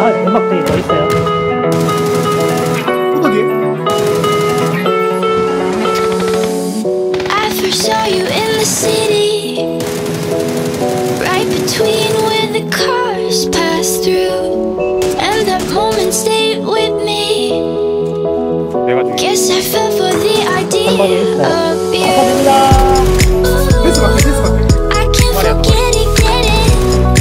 음악들이 더 있어요. I first saw you in the city, right between where the cars pass through, and that moment stayed with me. Guess I fell for the idea of you. I can't forget it, get it.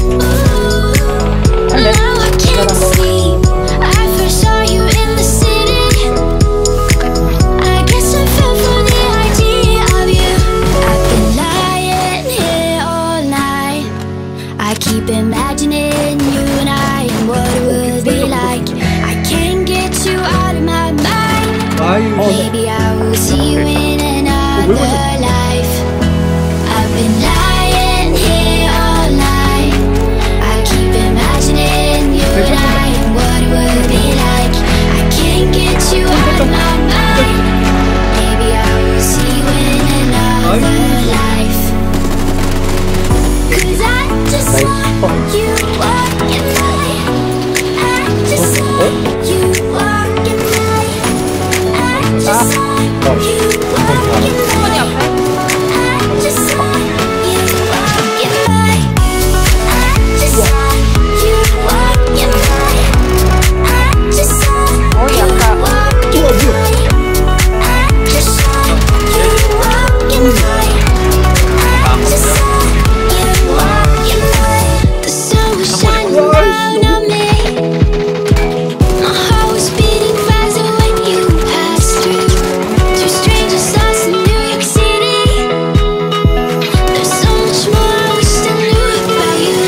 Now I can't sleep. I first saw you in the city. I guess I fell for the idea of you. I've been lying here all night. I keep imagining you and I and what it would be like. I can't get you out of my mind. Maybe I will see you in another life. I've been lying here all night. I keep imagining you and I and what it would be like. I can't get you out of my mind. Maybe I will see you in another life. 'Cause I just saw you walking by. I just saw you walking by. I just saw you walking by. I just saw you walking by. I just saw you walking by. I just saw you walking by. I just saw you walking by. I just saw you walking by. The sun was shining down on me. My heart was beating faster when you passed through. Two strangers lost in New York City. There's so much more I wish I knew about you.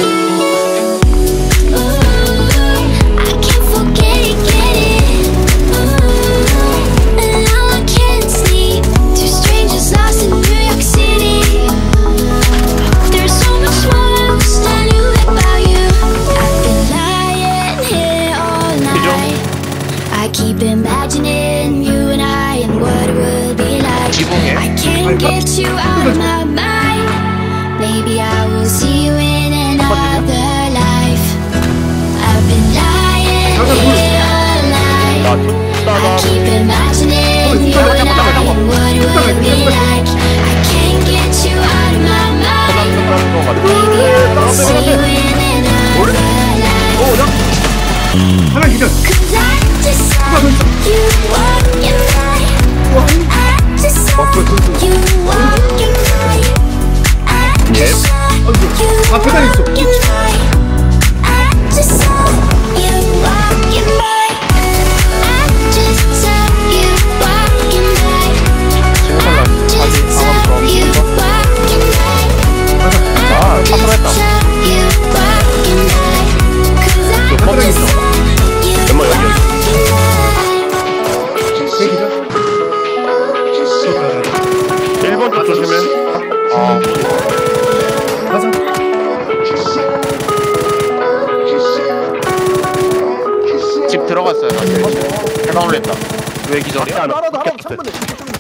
Ooh, I can't forget it, get it. Ooh, and now I can't sleep. Two strangers lost in New York City. There's so much more I wish I knew about you. I've been lying here all night. I keep imagining you and I and what it would be like. I can't get you out of my mind. Maybe I will see you in another life. I've been lying here all night. I keep imagining you and I and what it would be like. I can't get you out of my mind. Maybe I will see you in another life. Cause I just saw you walking by. I just saw you walking by. I just saw you walking by. I just saw you walking by. I just saw you walking by. I just saw you walking by. I just saw you walking by. 'Cause I just saw you walking by. 1번 쪽 조심해. 가자. 집 들어갔어요. 해방 올렸다. 왜 기절이야? 나라도 하라고 창문에.